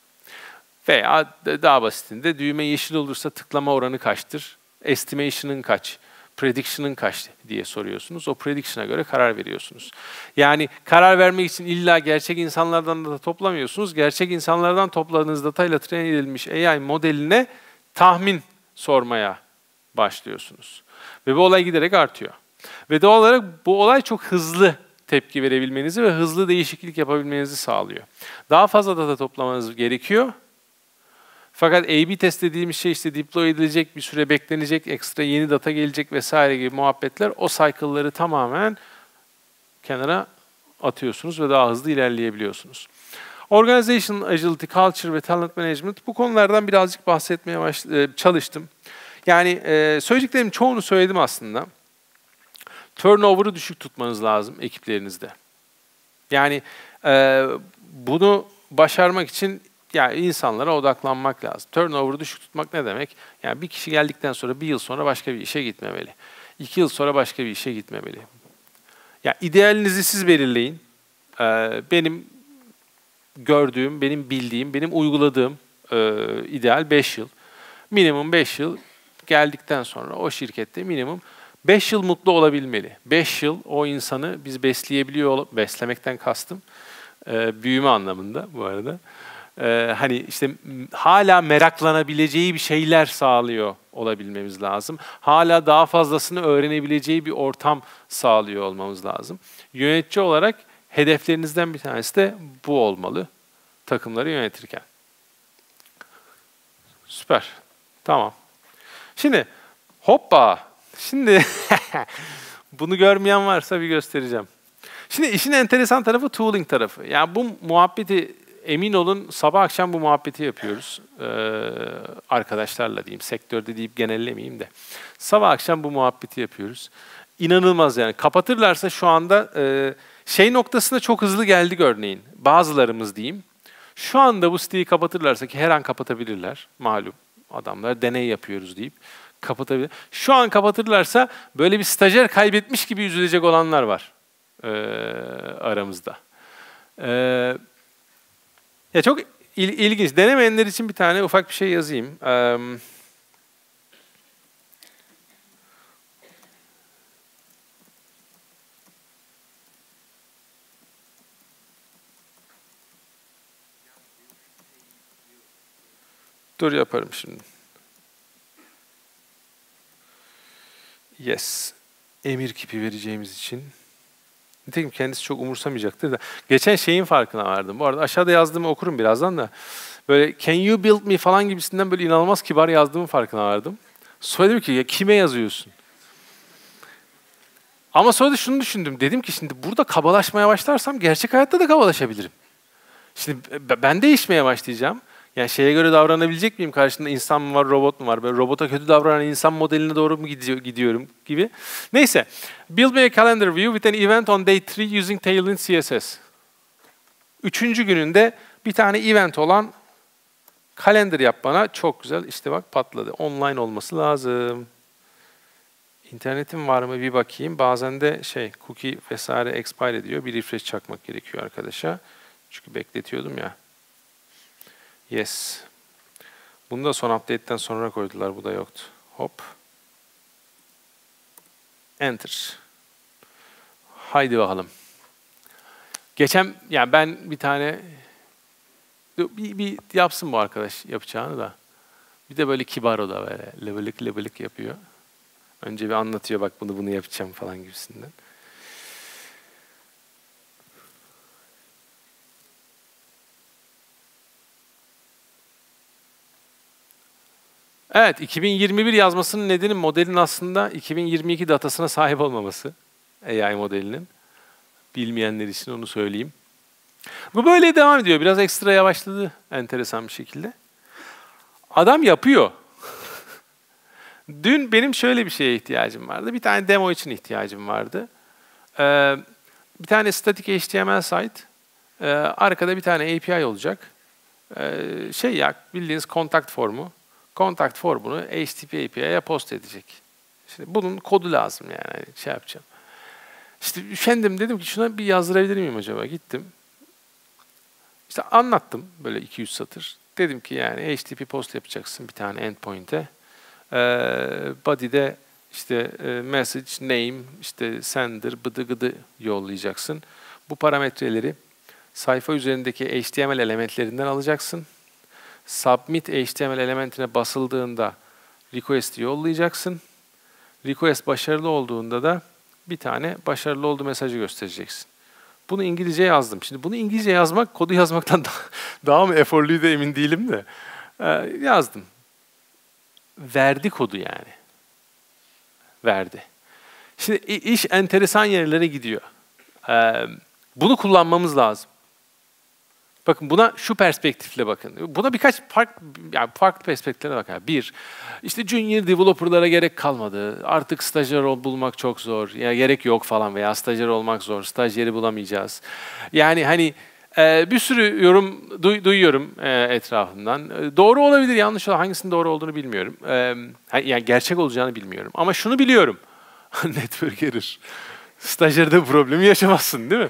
Veya daha basitinde düğme yeşil olursa tıklama oranı kaçtır? Estimation'ın kaç? Prediction'ın kaç diye soruyorsunuz. O prediction'a göre karar veriyorsunuz. Yani karar vermek için illa gerçek insanlardan da toplamıyorsunuz. Gerçek insanlardan topladığınız datayla train edilmiş AI modeline tahmin sormaya başlıyorsunuz. Ve bu olay giderek artıyor. Ve doğal olarak bu olay çok hızlı tepki verebilmenizi ve hızlı değişiklik yapabilmenizi sağlıyor. Daha fazla data toplamanız gerekiyor. Fakat A/B test dediğimiz şey işte deploy edilecek, bir süre beklenecek, ekstra yeni data gelecek vesaire gibi muhabbetler. O cycle'ları tamamen kenara atıyorsunuz ve daha hızlı ilerleyebiliyorsunuz. Organization, Agility, Culture ve Talent Management bu konulardan birazcık bahsetmeye çalıştım. Yani söylediklerimin çoğunu söyledim aslında. Turnover'ı düşük tutmanız lazım ekiplerinizde. Yani bunu başarmak için yani insanlara odaklanmak lazım. Turnover'ı düşük tutmak ne demek? Yani bir kişi geldikten sonra bir yıl sonra başka bir işe gitmemeli. 2 yıl sonra başka bir işe gitmemeli. Yani idealinizi siz belirleyin. Benim gördüğüm, benim bildiğim, benim uyguladığım ideal 5 yıl. Minimum 5 yıl geldikten sonra o şirkette minimum 5 yıl mutlu olabilmeli. 5 yıl o insanı biz besleyebiliyor, beslemekten kastım büyüme anlamında bu arada. Hani işte hala meraklanabileceği bir şeyler sağlıyor olabilmemiz lazım. Hala daha fazlasını öğrenebileceği bir ortam sağlıyor olmamız lazım. Yönetici olarak hedeflerinizden bir tanesi de bu olmalı takımları yönetirken. Süper. Tamam. Şimdi hoppa. Şimdi bunu görmeyen varsa bir göstereceğim. Şimdi işin enteresan tarafı tooling tarafı. Yani bu muhabbeti emin olun sabah akşam bu muhabbeti yapıyoruz. Arkadaşlarla diyeyim, sektörde deyip genellemeyeyim de. Sabah akşam bu muhabbeti yapıyoruz. İnanılmaz yani. Kapatırlarsa şu anda şey noktasında çok hızlı geldik örneğin. Bazılarımız diyeyim. Şu anda bu siteyi kapatırlarsa ki her an kapatabilirler. Malum adamlar deney yapıyoruz deyip kapatabilir. Şu an kapatırlarsa böyle bir stajyer kaybetmiş gibi üzülecek olanlar var aramızda. Ya çok ilginç. Denemeyenler için bir tane ufak bir şey yazayım. Dur yaparım şimdi. Yes. Emir kipi vereceğimiz için. Nitekim kendisi çok umursamayacaktır da. Geçen şeyin farkına vardım. Bu arada aşağıda yazdığımı okurum birazdan da. Böyle can you build me falan gibisinden böyle inanılmaz kibar yazdığımın farkına vardım. Sonra dedim ki ya kime yazıyorsun? Ama sonra da şunu düşündüm. Dedim ki şimdi burada kabalaşmaya başlarsam gerçek hayatta da kabalaşabilirim. Şimdi ben değişmeye başlayacağım. Yani şeye göre davranabilecek miyim? Karşımda insan mı var, robot mu var? Böyle robota kötü davranan insan modeline doğru mu gidiyorum gibi. Neyse. Build me a calendar view with an event on day 3 using Tailwind CSS. Üçüncü gününde bir tane event olan kalender yap bana. Çok güzel. İşte bak patladı. Online olması lazım. İnternetim var mı bir bakayım. Bazen de cookie vesaire expire ediyor. Bir refresh çakmak gerekiyor arkadaşa. Çünkü bekletiyordum ya. Yes. Bunu da son update'ten sonra koydular. Bu da yoktu. Hop. Enter. Haydi bakalım. Geçen yani ben bir tane bir yapsın bu arkadaş yapacağını da. Bir de böyle kibar o da böyle levelik yapıyor. Önce bir anlatıyor bak bunu yapacağım falan gibisinden. Evet, 2021 yazmasının nedeni modelin aslında 2022 datasına sahip olmaması. AI modelinin. Bilmeyenler için onu söyleyeyim. Bu böyle devam ediyor. Biraz ekstra yavaşladı enteresan bir şekilde. Adam yapıyor. Dün benim şöyle bir şeye ihtiyacım vardı. Bir tane demo için ihtiyacım vardı. Bir tane static HTML site. Arkada bir tane API olacak. Bildiğiniz contact formu. Contact formunu HTTP API'ye post edecek. Şimdi bunun kodu lazım yani yapacağım. İşte üşendim dedim ki şuna bir yazdırabilir miyim acaba? Gittim. İşte anlattım böyle 200 satır. Dedim ki yani HTTP post yapacaksın bir tane endpoint'e. Body'de işte message, name, işte sender, bıdı gıdı yollayacaksın. Bu parametreleri sayfa üzerindeki HTML elementlerinden alacaksın. Submit HTML elementine basıldığında request'i yollayacaksın. Request başarılı olduğunda da bir tane başarılı olduğu mesajı göstereceksin. Bunu İngilizce yazdım. Şimdi bunu İngilizce yazmak, kodu yazmaktan daha mı eforluydu emin değilim de. Yazdım. Verdi kodu yani. Verdi. Şimdi iş enteresan yerlere gidiyor. Bunu kullanmamız lazım. Bakın buna şu perspektifle bakın. Buna birkaç farklı perspektiflere bakın. Bir, işte junior developer'lara gerek kalmadı. Artık stajyer bulmak çok zor. Ya gerek yok falan veya stajyer olmak zor. Stajyeri bulamayacağız. Yani hani bir sürü yorum duyuyorum etrafımdan. Doğru olabilir, yanlış olabilir. Hangisinin doğru olduğunu bilmiyorum. Yani gerçek olacağını bilmiyorum. Ama şunu biliyorum. Network error. Stajyerde problemi yaşamazsın değil mi?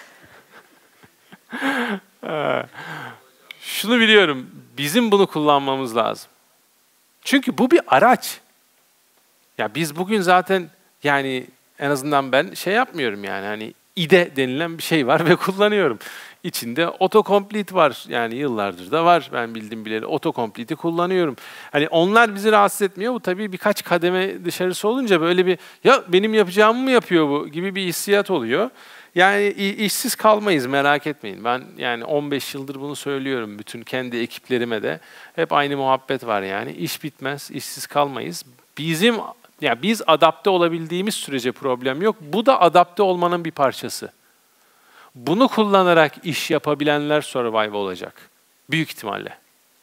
Şunu biliyorum, bizim bunu kullanmamız lazım. Çünkü bu bir araç. Ya biz bugün zaten yani en azından ben yapmıyorum yani hani IDE denilen bir şey var ve kullanıyorum. İçinde autocomplete var. Yani yıllardır da var. Ben bildiğim bileli autocomplete'i kullanıyorum. Hani onlar bizi rahatsız etmiyor. Bu tabii birkaç kademe dışarısı olunca böyle bir ya benim yapacağımı mı yapıyor bu gibi bir hissiyat oluyor. Yani işsiz kalmayız, merak etmeyin. Ben yani 15 yıldır bunu söylüyorum bütün kendi ekiplerime de. Hep aynı muhabbet var yani. İş bitmez, işsiz kalmayız. Biz adapte olabildiğimiz sürece problem yok. Bu da adapte olmanın bir parçası. Bunu kullanarak iş yapabilenler survive olacak. Büyük ihtimalle.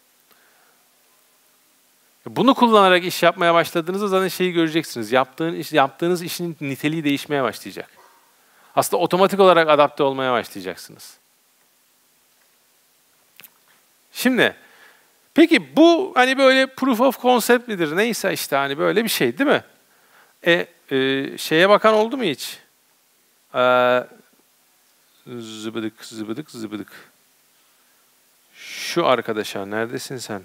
Bunu kullanarak iş yapmaya başladığınızda zaten şeyi göreceksiniz. Yaptığınız işin niteliği değişmeye başlayacak. Aslında otomatik olarak adapte olmaya başlayacaksınız. Şimdi, peki bu hani böyle proof of concept midir? Neyse işte hani böyle bir şey değil mi? Şeye bakan oldu mu hiç? Zıbıdık, zıbıdık, zıbıdık. Şu arkadaşa, neredesin sen?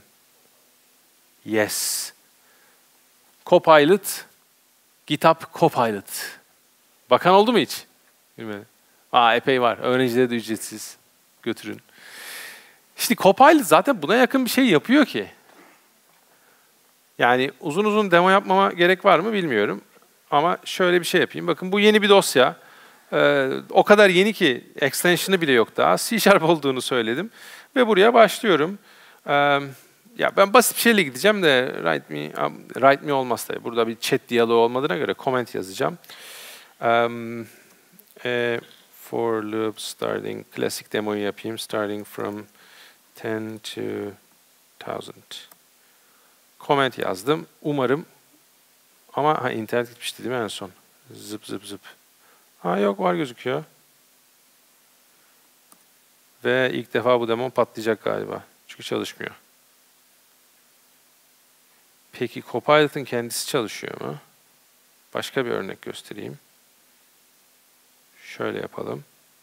Yes. Copilot, GitHub Copilot. Bakan oldu mu hiç? Bilmiyorum. Epey var. Öğrencilere de ücretsiz. Götürün. İşte Copilot zaten buna yakın bir şey yapıyor ki. Yani uzun uzun demo yapmama gerek var mı bilmiyorum. Ama şöyle bir şey yapayım. Bakın bu yeni bir dosya. O kadar yeni ki extension'ı bile yok daha. C# olduğunu söyledim. Ve buraya başlıyorum. Ya ben basit bir şeyle gideceğim de write me olmaz tabii. Burada bir chat diyaloğu olmadığına göre comment yazacağım. For loop starting, klasik demoyu yapayım. Starting from 10 to 1000. Comment yazdım. Umarım ama internet gitmişti değil mi en son? Zıp zıp zıp. Yok var gözüküyor. Ve ilk defa bu demo patlayacak galiba. Çünkü çalışmıyor. Peki Copilot'ın kendisi çalışıyor mu? Başka bir örnek göstereyim. Şöyle yapalım.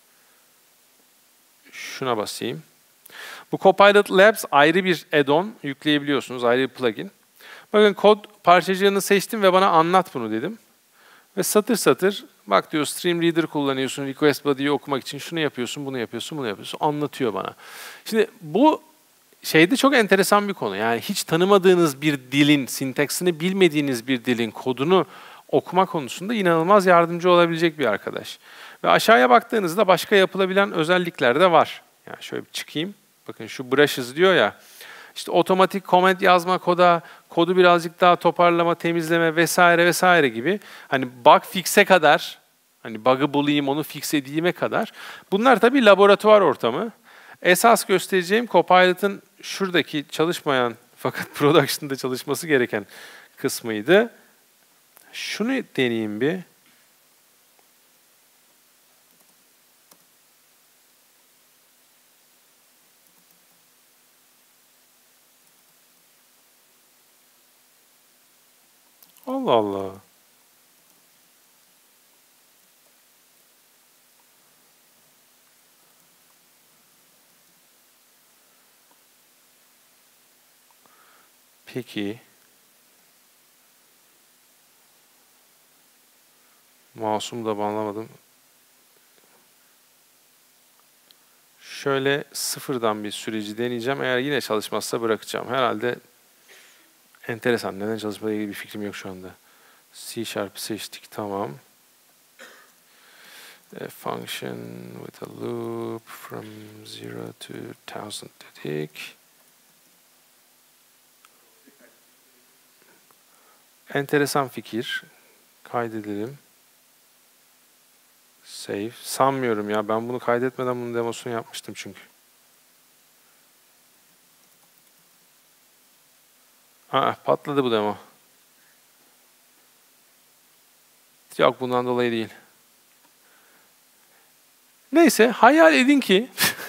Şuna basayım. Bu Copilot Labs ayrı bir add-on yükleyebiliyorsunuz. Ayrı bir plugin. Bakın kod parçacığını seçtim ve bana anlat bunu dedim. Ve satır satır bak diyor Stream Reader kullanıyorsun, Request Body'yi okumak için şunu yapıyorsun, bunu yapıyorsun, bunu yapıyorsun. Anlatıyor bana. Şimdi bu şeyde çok enteresan bir konu. Yani hiç tanımadığınız bir dilin, sintaksini bilmediğiniz bir dilin kodunu okuma konusunda inanılmaz yardımcı olabilecek bir arkadaş. Ve aşağıya baktığınızda başka yapılabilen özellikler de var. Yani şöyle bir çıkayım. Bakın şu brushes diyor ya. İşte otomatik comment yazma koda, kodu birazcık daha toparlama, temizleme vesaire vesaire gibi. Hani bug fix'e kadar, hani bug'ı bulayım, onu fix edeyim'e kadar. Bunlar tabii laboratuvar ortamı. Esas göstereceğim Copilot'ın şuradaki çalışmayan fakat production'da çalışması gereken kısmıydı. Şunu deneyeyim bir. Allah Allah. Peki. Mouse'umu da banlamadım. Şöyle sıfırdan bir süreci deneyeceğim. Eğer yine çalışmazsa bırakacağım. Herhalde enteresan. Neden çalışmadığıyla ilgili bir fikrim yok şu anda. C# seçtik. Tamam. A function with a loop from 0 to 1000 dedik. Enteresan fikir. Kaydedelim. Save. Sanmıyorum ya. Ben bunu kaydetmeden bunun demosunu yapmıştım çünkü. Patladı bu demo. Yok bundan dolayı değil. Neyse hayal edin ki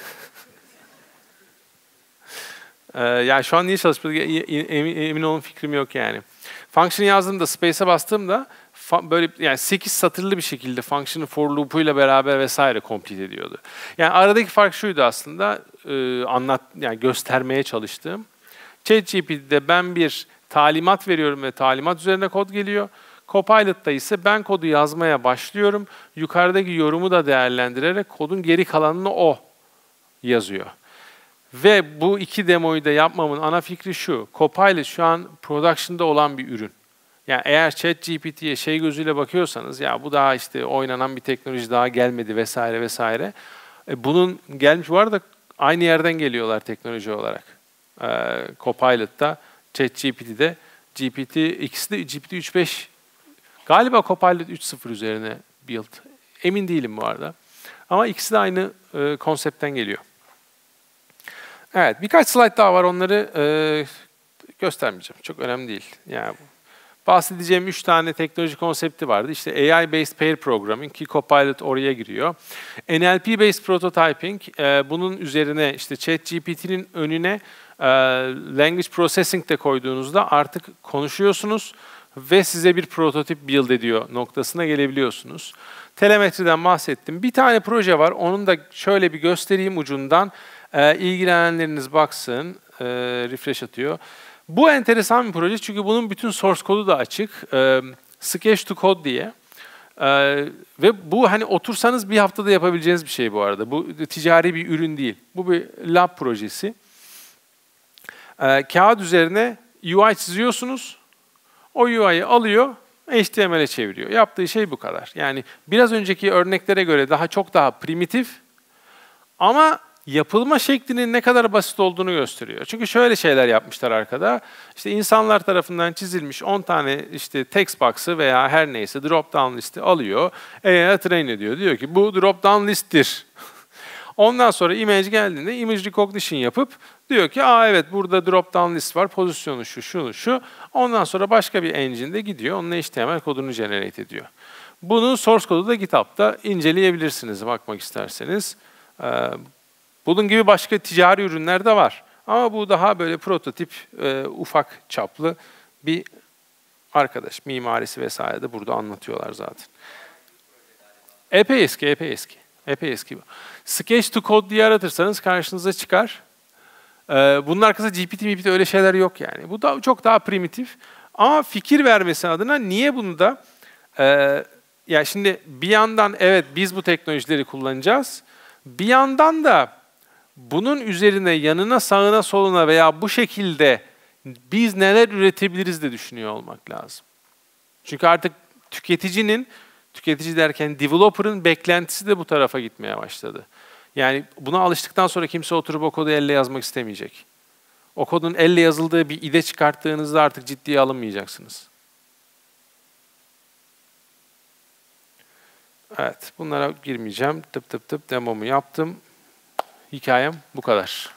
yani şu an niye çalışmadık emin olun fikrim yok yani. Function yazdığımda space'e bastığımda böyle yani 8 satırlı bir şekilde function'ın for loop'uyla beraber vesaire complete ediyordu. Yani aradaki fark şuydu aslında yani göstermeye çalıştığım. ChatGPT'de ben bir talimat veriyorum ve talimat üzerine kod geliyor. Copilot'ta ise ben kodu yazmaya başlıyorum. Yukarıdaki yorumu da değerlendirerek kodun geri kalanını o yazıyor. Ve bu iki demoyu da yapmamın ana fikri şu. Copilot şu an production'da olan bir ürün. Yani eğer ChatGPT'ye şey gözüyle bakıyorsanız ya bu daha işte oynanan bir teknoloji daha gelmedi vesaire vesaire. Bunun gelmiş var da aynı yerden geliyorlar teknoloji olarak. Copilot'ta, ChatGPT'de, ikisi de GPT 3.5. Galiba Copilot 3.0 üzerine build. Emin değilim bu arada. Ama ikisi de aynı konseptten geliyor. Evet, birkaç slide daha var. Onları göstermeyeceğim. Çok önemli değil. Yani bahsedeceğim 3 tane teknoloji konsepti vardı. İşte AI-based pair programming ki Copilot oraya giriyor. NLP-based prototyping, bunun üzerine işte ChatGPT'nin önüne language processing de koyduğunuzda artık konuşuyorsunuz ve size bir prototip build ediyor noktasına gelebiliyorsunuz. Telemetriden bahsettim. Bir tane proje var. Onun da şöyle bir göstereyim ucundan. İlgilenenleriniz baksın. Refresh atıyor. Bu enteresan bir proje çünkü bunun bütün source kodu da açık. Sketch to Code diye. Ve bu hani otursanız bir haftada yapabileceğiniz bir şey bu arada. Bu ticari bir ürün değil. Bu bir lab projesi. Kağıt üzerine UI çiziyorsunuz. O UI'yi alıyor, HTML'e çeviriyor. Yaptığı şey bu kadar. Yani biraz önceki örneklere göre çok daha primitif ama yapılma şeklinin ne kadar basit olduğunu gösteriyor. Çünkü şöyle şeyler yapmışlar arkada. İşte insanlar tarafından çizilmiş 10 tane işte text box'ı veya her neyse drop down listi alıyor. AI'ya train ediyor. Diyor ki bu drop down list'tir. Ondan sonra image geldiğinde image recognition yapıp diyor ki evet burada drop down list var, pozisyonu şu. Ondan sonra başka bir engine'de gidiyor, onun HTML kodunu generate ediyor. Bunun source kodu da GitHub'da inceleyebilirsiniz bakmak isterseniz. Bunun gibi başka ticari ürünler de var. Ama bu daha böyle prototip, ufak çaplı bir arkadaş. Mimarisi vesaire de burada anlatıyorlar zaten. Epey eski bu. Sketch to Code diye aratırsanız karşınıza çıkar. Bunun arkasında GPT öyle şeyler yok yani. Bu da çok daha primitif. Ama fikir vermesi adına niye bunu da ya şimdi bir yandan evet biz bu teknolojileri kullanacağız. Bir yandan da bunun üzerine yanına sağına soluna veya bu şekilde biz neler üretebiliriz de düşünüyor olmak lazım. Çünkü artık tüketici derken developer'ın beklentisi de bu tarafa gitmeye başladı. Yani buna alıştıktan sonra kimse oturup o kodu elle yazmak istemeyecek. O kodun elle yazıldığı bir IDE çıkarttığınızda artık ciddiye alınmayacaksınız. Evet, bunlara girmeyeceğim. Tıp demomu yaptım. Hikayem bu kadar.